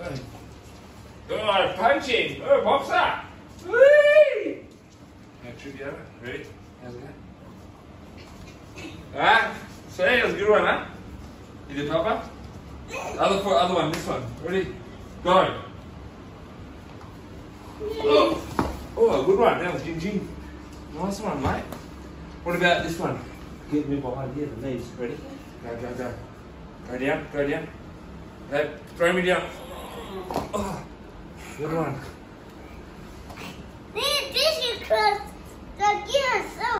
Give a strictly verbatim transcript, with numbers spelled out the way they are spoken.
Good, punching. Oh, boxer. Whee! Now, trick the other. Ready? How's it going? Ah, see, that was a good one, huh? You did Papa? Other foot, other one, this one. Ready? Go. Oh, oh, a good one. That was Jing Jing. Nice one, mate. What about this one? Get me behind here, the knees. Ready? Go, go, go. Go down, go down. Go, throw me down. Oh, good one. This is because the gear is so